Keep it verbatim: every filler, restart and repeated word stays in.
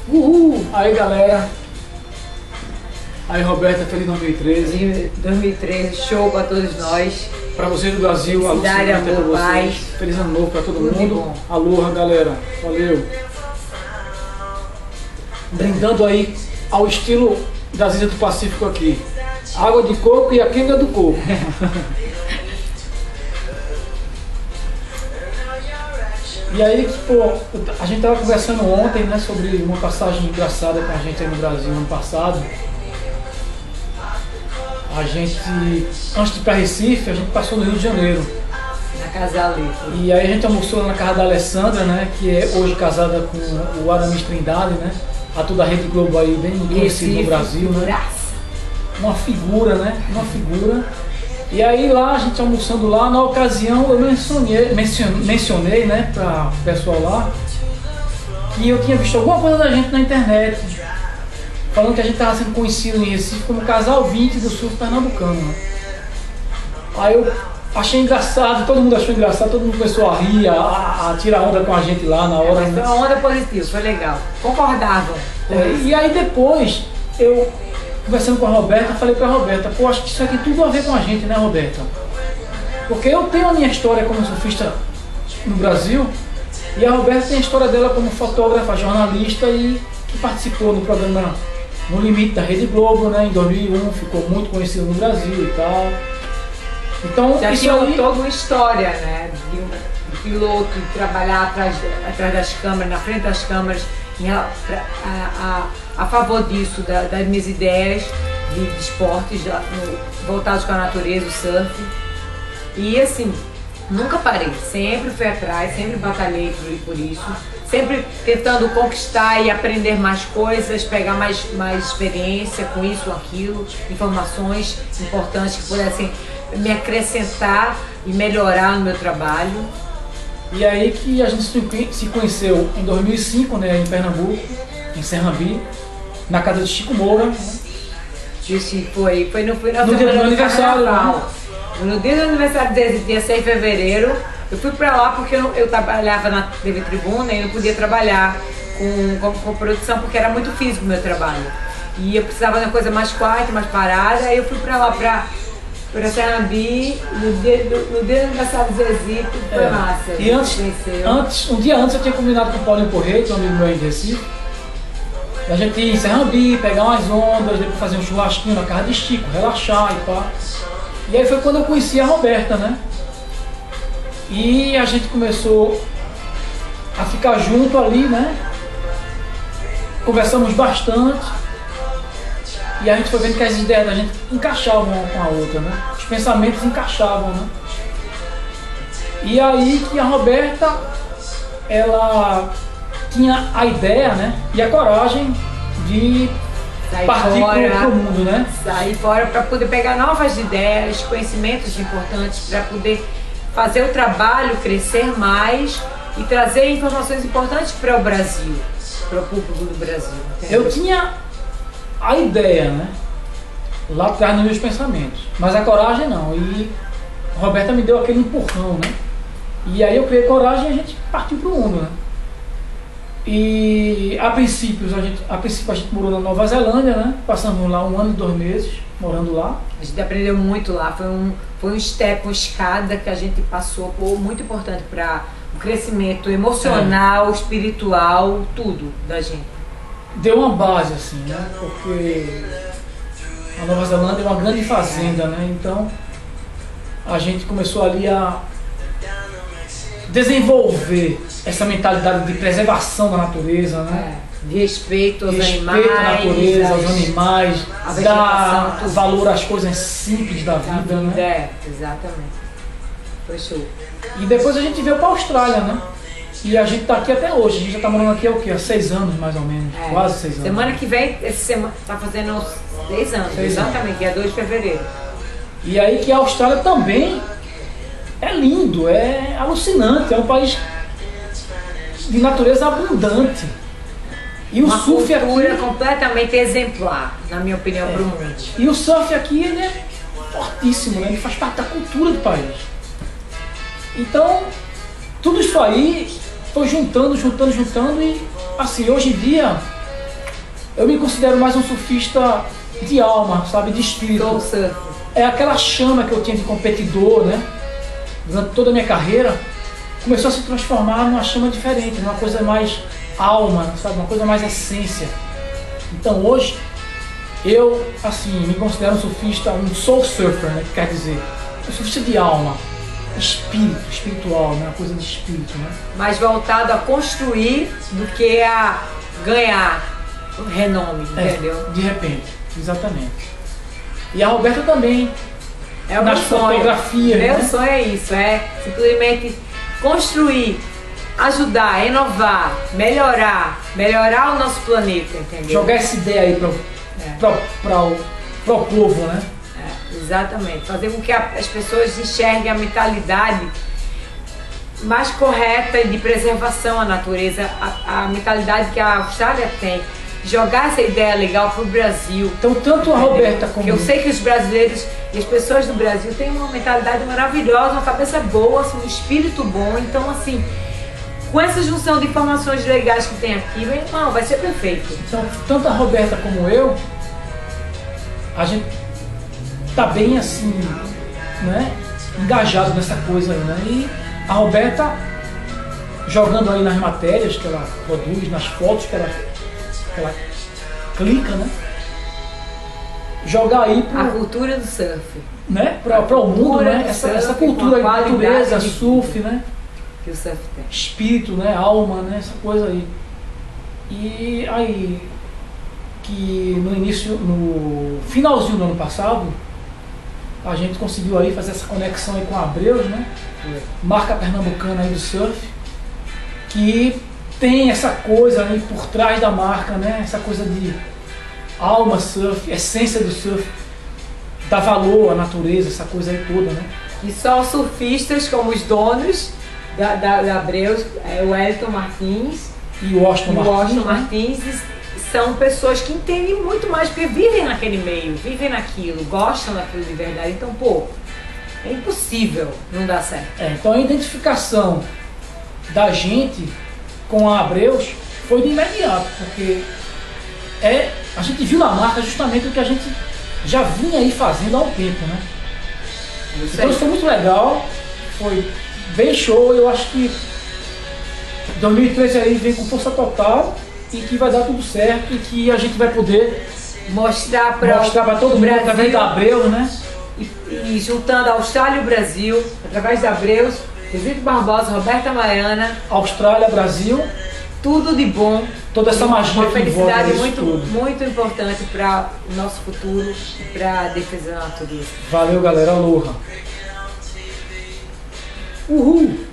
Uhul! Aí galera, aí Roberta, feliz dois mil e treze. dois mil e treze, show pra todos nós. Pra vocês do Brasil, Cidade, até pra amor, vocês. paz. Feliz ano novo pra todo Tudo de mundo. bom. Aloha galera, valeu. Brindando aí ao estilo das Ilhas do Pacífico aqui. Água de coco e a quenga do coco. E aí, pô, a gente tava conversando ontem, né, sobre uma passagem engraçada com a gente aí no Brasil ano passado. A gente, antes de ir pra Recife, a gente passou no Rio de Janeiro. Na casa ali. E aí a gente almoçou na casa da Alessandra, né, que é hoje casada com o Aramis Trindade, né, ator da Rede Globo aí, bem conhecido no Brasil, né. Graça. Uma figura, né, uma figura. E aí lá, a gente almoçando lá, na ocasião eu mencionei, mencionei, mencionei né, para o pessoal lá, que eu tinha visto alguma coisa da gente na internet, falando que a gente estava sendo conhecido em Recife como Casal vinte do Sul Pernambucano. Aí eu achei engraçado, todo mundo achou engraçado, todo mundo começou a rir, a, a tirar onda com a gente lá na hora. Mas foi uma onda positiva, foi legal. Concordavam. É, e aí depois, eu conversando com a Roberta, falei pra Roberta, pô, acho que isso aqui tudo a ver com a gente, né, Roberta? Porque eu tenho a minha história como surfista no Brasil, e a Roberta tem a história dela como fotógrafa, jornalista e que participou no programa No Limite da Rede Globo, né, em dois mil e um, ficou muito conhecido no Brasil e tal. Então, Já isso tinha aí... toda uma história, né? De um piloto, de trabalhar atrás, atrás das câmeras, na frente das câmeras, em, a, a, a, a favor disso, da, das minhas ideias de, de esportes da, no, voltados com a natureza, o surf. E assim, nunca parei, sempre fui atrás, sempre batalhei por, por isso, sempre tentando conquistar e aprender mais coisas, pegar mais, mais experiência com isso ou aquilo, informações importantes que pudessem me acrescentar e melhorar no meu trabalho. E aí que a gente se conheceu em dois mil e cinco, né, em Pernambuco, em Serrambi, na casa de Chico Moura. Isso foi, foi no, foi no dia do meu aniversário. Né? No dia do aniversário dele, dia seis de fevereiro, eu fui pra lá porque eu, eu trabalhava na T V Tribuna e não podia trabalhar com, com, com produção porque era muito físico o meu trabalho. E eu precisava de uma coisa mais quiet, mais parada, aí eu fui pra lá pra Pra Serrambi, no dia do, no dia do aniversário do Zezito, foi é. massa. E antes, antes, um dia antes eu tinha combinado com o Paulinho Porreto, um amigo meu de Recife, a gente ir em Serrambi, pegar umas ondas, depois fazer um churrasquinho na casa de Chico, relaxar e pá. E aí foi quando eu conheci a Roberta, né? E a gente começou a ficar junto ali, né? Conversamos bastante. E a gente foi vendo que as ideias da gente encaixavam uma com a outra, né? Os pensamentos encaixavam, né? E aí que a Roberta, ela tinha a ideia, né? E a coragem de sair partir fora, para o mundo, né? Sair fora para poder pegar novas ideias, conhecimentos importantes, para poder fazer o trabalho crescer mais e trazer informações importantes para o Brasil, para o público do Brasil. Entendeu? Eu tinha a ideia, né? Lá atrás nos meus pensamentos, mas a coragem não. E a Roberta me deu aquele empurrão, né? E aí eu criei coragem e a gente partiu pro mundo, né? E a princípio a gente, a princípio a gente morou na Nova Zelândia, né? Passamos lá um ano e dois meses morando lá. A gente aprendeu muito lá, foi um, foi um step, uma escada que a gente passou por muito importante para o crescimento emocional, é. espiritual, tudo da gente. Deu uma base assim, né? Porque a Nova Zelândia é uma grande fazenda, né? Então a gente começou ali a desenvolver essa mentalidade de preservação da natureza, né? É, de respeito aos respeito animais, à natureza, aos animais, dar tudo. valor às coisas simples da vida, da vida, né? É, exatamente. Foi show. E depois a gente veio para a Austrália, né? E a gente tá aqui até hoje, a gente já tá morando aqui há o quê? Há seis anos mais ou menos, É. quase seis anos. Semana que vem, essa semana, tá fazendo seis anos, Seis exatamente, anos. dia dois de fevereiro. E aí que a Austrália também é lindo, é alucinante, é um país de natureza abundante. E o Uma surf cultura aqui, completamente exemplar, na minha opinião, É. para o mundo. e o surf aqui ele é fortíssimo, né? Ele faz parte da cultura do país. Então, tudo isso aí foi juntando, juntando, juntando e assim, hoje em dia eu me considero mais um surfista de alma, sabe, de espírito. Soul surf. É aquela chama que eu tinha de competidor, né? Durante toda a minha carreira, começou a se transformar numa chama diferente, numa coisa mais alma, sabe, uma coisa mais essência. Então hoje eu, assim, me considero um surfista, um soul surfer, né? Que quer dizer, um surfista de alma, espírito, espiritual, né? Uma coisa de espírito, né? Mais voltado a construir do que a ganhar renome, É, entendeu? de repente, exatamente. E a Roberta também, É o nas meu sonho. fotografias, Meu né? sonho é isso, é simplesmente construir, ajudar, inovar, melhorar, melhorar o nosso planeta, entendeu? Jogar essa ideia aí para É. o pro povo, né? É, exatamente. Fazer com que a- as pessoas enxerguem a mentalidade mais correta e de preservação à natureza, a, a mentalidade que a Austrália tem. Jogar essa ideia legal pro Brasil. Então, tanto a Roberta como Porque eu sei que os brasileiros e as pessoas do Brasil têm uma mentalidade maravilhosa, uma cabeça boa, assim, um espírito bom. Então, assim, com essa junção de informações legais que tem aqui, meu irmão, vai ser perfeito. Então, tanto a Roberta como eu, a gente tá bem assim, né, engajado nessa coisa aí, né? E a Roberta jogando aí nas matérias que ela produz, nas fotos que ela, que ela clica, né? Jogar aí A pro, cultura do surf. né, para o mundo, cultura né? do Essa, surf essa com cultura aí, a qualidade natureza, de surf, né? Que o surf tem. Espírito, né? Alma, né? Essa coisa aí. E aí, que no início, no finalzinho do ano passado, a gente conseguiu aí fazer essa conexão aí com a Abreus, né? Marca pernambucana aí do surf, que tem essa coisa aí por trás da marca, né? Essa coisa de alma surf, essência do surf, dá valor à natureza, essa coisa aí toda, né? E só os surfistas, como os donos da, da, da Abreus, é o Wellington Martins E o Washington e o Martins, Washington né? Martins, são pessoas que entendem muito mais, porque vivem naquele meio, vivem naquilo, gostam daquilo de verdade. Então, pô, é impossível não dar certo. É, então a identificação da gente com a Abreus foi de imediato, porque é, a gente viu na marca justamente o que a gente já vinha aí fazendo há um tempo, né? Isso Então aí. isso foi muito legal, foi bem show. Eu acho que dois mil e treze aí vem com força total e que vai dar tudo certo e que a gente vai poder Mostrar para mostrar para todo o mundo através da Abreus, né? E, e juntando a Austrália e o Brasil, através da Abreus, Vitor Barbosa, Roberta Maiana, Austrália, Brasil, tudo de bom. toda essa magia Uma que envolve felicidade isso muito, tudo. muito importante para o nosso futuro e para a defesa da natureza. Valeu, galera. Aloha. Uhul!